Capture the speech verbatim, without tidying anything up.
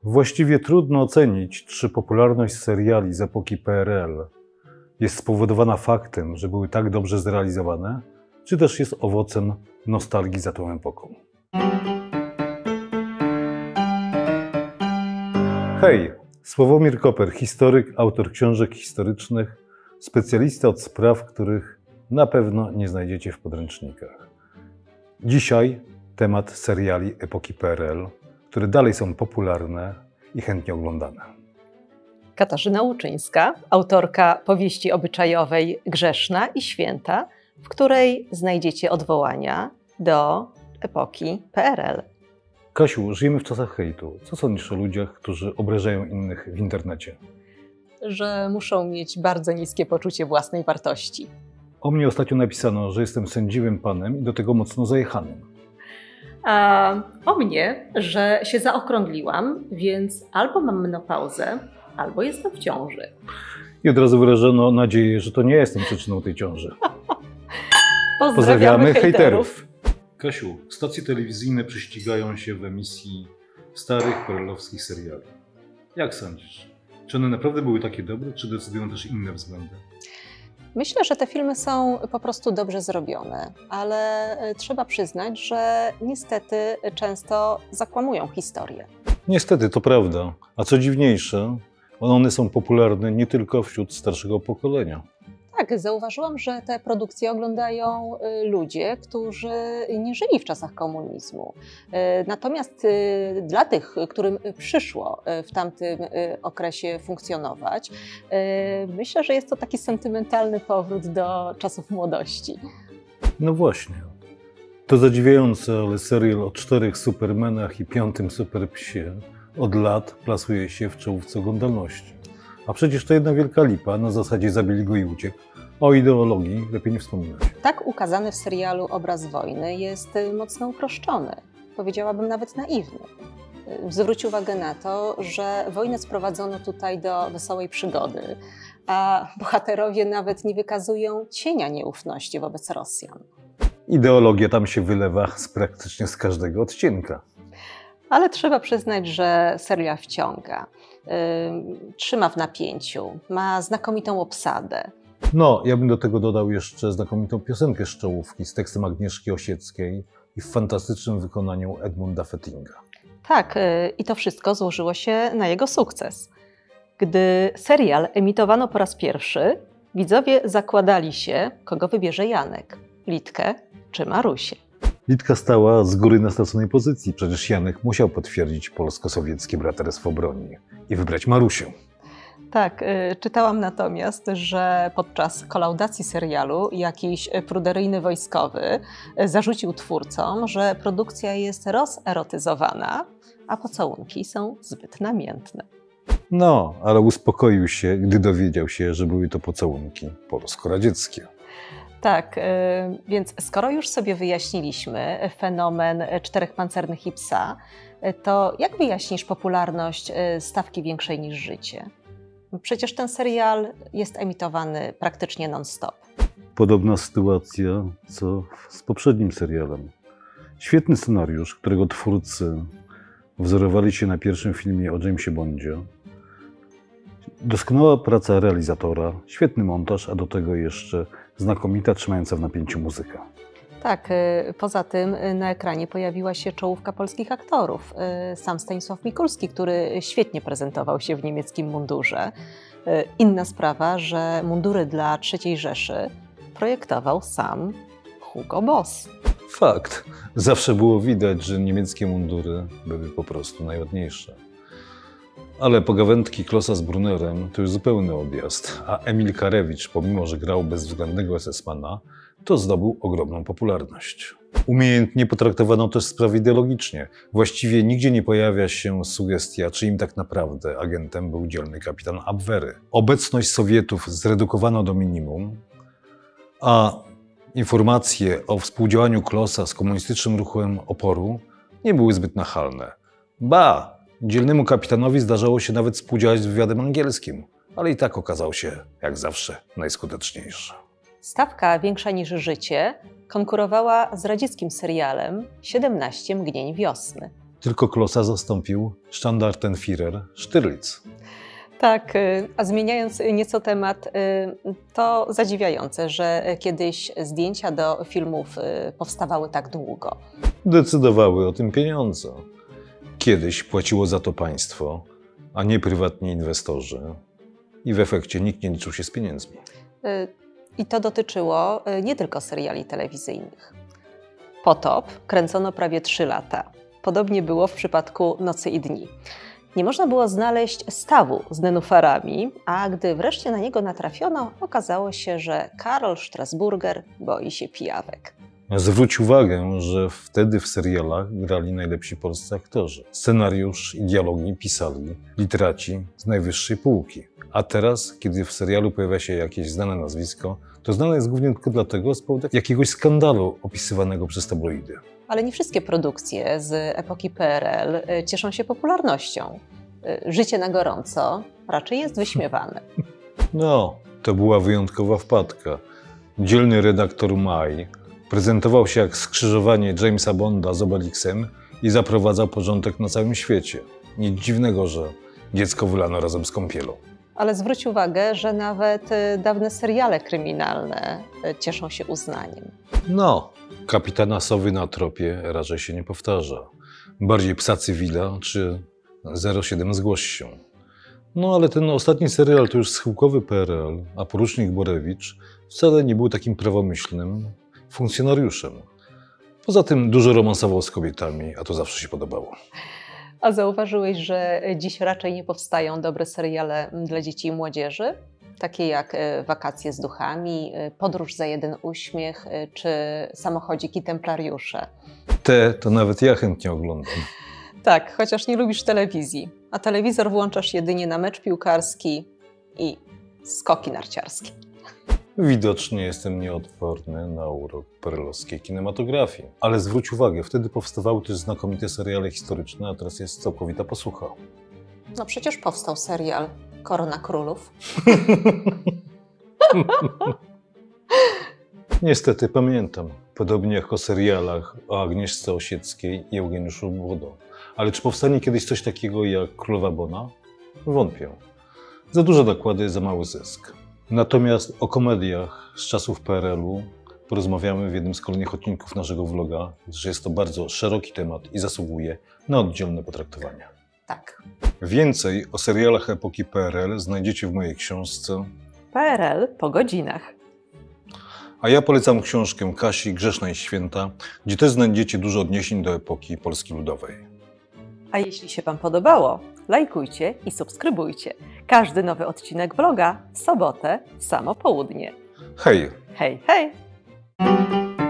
Właściwie trudno ocenić, czy popularność seriali z epoki P R L jest spowodowana faktem, że były tak dobrze zrealizowane, czy też jest owocem nostalgii za tą epoką. Hej, Sławomir Koper, historyk, autor książek historycznych, specjalista od spraw, których na pewno nie znajdziecie w podręcznikach. Dzisiaj temat seriali epoki P R L, które dalej są popularne i chętnie oglądane. Katarzyna Łuczyńska, autorka powieści obyczajowej Grzeszna i Święta, w której znajdziecie odwołania do epoki P R L. Kasiu, żyjemy w czasach hejtu. Co sądzisz o ludziach, którzy obrażają innych w internecie? Że muszą mieć bardzo niskie poczucie własnej wartości. O mnie ostatnio napisano, że jestem sędziwym panem i do tego mocno zajechanym. A o mnie, że się zaokrągliłam, więc albo mam menopauzę, albo jestem w ciąży. I od razu wyrażono nadzieję, że to nie jestem przyczyną tej ciąży. Pozdrawiamy, Pozdrawiamy hejterów. hejterów. Kasiu, stacje telewizyjne prześcigają się w emisji starych perelowskich seriali. Jak sądzisz? Czy one naprawdę były takie dobre, czy decydują też inne względy? Myślę, że te filmy są po prostu dobrze zrobione, ale trzeba przyznać, że niestety często zakłamują historię. Niestety, to prawda. A co dziwniejsze, one są popularne nie tylko wśród starszego pokolenia. Tak, zauważyłam, że te produkcje oglądają ludzie, którzy nie żyli w czasach komunizmu. Natomiast dla tych, którym przyszło w tamtym okresie funkcjonować, myślę, że jest to taki sentymentalny powrót do czasów młodości. No właśnie. To zadziwiające, ale serial o czterech supermenach i piątym superpsie od lat plasuje się w czołówce oglądalności. A przecież to jedna wielka lipa, na zasadzie zabili go i uciekł. O ideologii lepiej nie wspominać. Tak ukazany w serialu obraz wojny jest mocno uproszczony, powiedziałabym nawet naiwny. Zwróć uwagę na to, że wojnę sprowadzono tutaj do wesołej przygody, a bohaterowie nawet nie wykazują cienia nieufności wobec Rosjan. Ideologia tam się wylewa z praktycznie z każdego odcinka. Ale trzeba przyznać, że serial wciąga, yy, trzyma w napięciu, ma znakomitą obsadę. No, ja bym do tego dodał jeszcze znakomitą piosenkę z czołówki z tekstem Agnieszki Osieckiej i w fantastycznym wykonaniu Edmunda Fettinga. Tak, yy, i to wszystko złożyło się na jego sukces. Gdy serial emitowano po raz pierwszy, widzowie zakładali się, kogo wybierze Janek, Litkę czy Marusię. Litka stała z góry na straconej pozycji, przecież Janek musiał potwierdzić polsko-sowieckie braterstwo broni i wybrać Marusię. Tak, y, czytałam natomiast, że podczas kolaudacji serialu jakiś pruderyjny wojskowy zarzucił twórcom, że produkcja jest rozerotyzowana, a pocałunki są zbyt namiętne. No, ale uspokoił się, gdy dowiedział się, że były to pocałunki polsko-radzieckie. Tak, więc skoro już sobie wyjaśniliśmy fenomen czterech pancernych i psa, to jak wyjaśnisz popularność Stawki większej niż życie? Przecież ten serial jest emitowany praktycznie non-stop. Podobna sytuacja co z poprzednim serialem. Świetny scenariusz, którego twórcy wzorowali się na pierwszym filmie o Jamesie Bondzie. Doskonała praca realizatora, świetny montaż, a do tego jeszcze znakomita, trzymająca w napięciu muzyka. Tak, poza tym na ekranie pojawiła się czołówka polskich aktorów. Sam Stanisław Mikulski, który świetnie prezentował się w niemieckim mundurze. Inna sprawa, że mundury dla trzeciej Rzeszy projektował sam Hugo Boss. Fakt. Zawsze było widać, że niemieckie mundury były po prostu najładniejsze. Ale pogawędki Klossa z Brunnerem to już zupełny odjazd, a Emil Karewicz, pomimo że grał bezwzględnego esesmana, to zdobył ogromną popularność. Umiejętnie potraktowano też sprawy ideologicznie. Właściwie nigdzie nie pojawia się sugestia, czyim tak naprawdę agentem był dzielny kapitan Abwehry. Obecność Sowietów zredukowano do minimum, a informacje o współdziałaniu Klossa z komunistycznym ruchem oporu nie były zbyt nachalne. Ba! Dzielnemu kapitanowi zdarzało się nawet współdziałać z wywiadem angielskim, ale i tak okazał się, jak zawsze, najskuteczniejszy. Stawka większa niż życie konkurowała z radzieckim serialem siedemnaście mgnień wiosny. Tylko Klossa zastąpił Standartenführer Stierlitz. Tak, a zmieniając nieco temat, to zadziwiające, że kiedyś zdjęcia do filmów powstawały tak długo. Decydowały o tym pieniądze. Kiedyś płaciło za to państwo, a nie prywatni inwestorzy. I w efekcie nikt nie liczył się z pieniędzmi. I to dotyczyło nie tylko seriali telewizyjnych. Potop kręcono prawie trzy lata. Podobnie było w przypadku Nocy i dni. Nie można było znaleźć stawu z nenufarami, a gdy wreszcie na niego natrafiono, okazało się, że Karl Strasburger boi się pijawek. Zwróć uwagę, że wtedy w serialach grali najlepsi polscy aktorzy. Scenariusz i dialogi pisali literaci z najwyższej półki. A teraz, kiedy w serialu pojawia się jakieś znane nazwisko, to znane jest głównie tylko dlatego z powodu jakiegoś skandalu opisywanego przez tabloidy. Ale nie wszystkie produkcje z epoki P R L cieszą się popularnością. Życie na gorąco raczej jest wyśmiewane. No, to była wyjątkowa wpadka. Dzielny redaktor Maj prezentował się jak skrzyżowanie Jamesa Bonda z Obelixem i zaprowadzał porządek na całym świecie. Nic dziwnego, że dziecko wylano razem z kąpielą. Ale zwróć uwagę, że nawet dawne seriale kryminalne cieszą się uznaniem. No, Kapitana Sowy na tropie raczej się nie powtarza. Bardziej Psa Cywila czy zero siedem zgłoś się. No ale ten ostatni serial to już schyłkowy P R L, a porucznik Borewicz wcale nie był takim prawomyślnym funkcjonariuszem. Poza tym dużo romansował z kobietami, a to zawsze się podobało. A zauważyłeś, że dziś raczej nie powstają dobre seriale dla dzieci i młodzieży? Takie jak Wakacje z duchami, Podróż za jeden uśmiech czy Samochodziki templariusze. Te to nawet ja chętnie oglądam. Tak, chociaż nie lubisz telewizji, a telewizor włączasz jedynie na mecz piłkarski i skoki narciarskie. Widocznie jestem nieodporny na urok perelowskiej kinematografii. Ale zwróć uwagę, wtedy powstawały też znakomite seriale historyczne, a teraz jest całkowita posłucha. No przecież powstał serial Korona Królów. Niestety pamiętam, podobnie jak o serialach o Agnieszce Osieckiej i Eugeniuszu Młodo. Ale czy powstanie kiedyś coś takiego jak Królowa Bona? Wątpię. Za duże nakłady, za mały zysk. Natomiast o komediach z czasów P R L-u porozmawiamy w jednym z kolejnych odcinków naszego vloga, że jest to bardzo szeroki temat i zasługuje na oddzielne potraktowanie. Tak. Więcej o serialach epoki P R L znajdziecie w mojej książce P R L po godzinach. A ja polecam książkę Kasi Grzeszna i Święta, gdzie też znajdziecie dużo odniesień do epoki Polski Ludowej. A jeśli się Wam podobało, lajkujcie i subskrybujcie. Każdy nowy odcinek vloga w sobotę w samo południe. Hej! Hej, hej!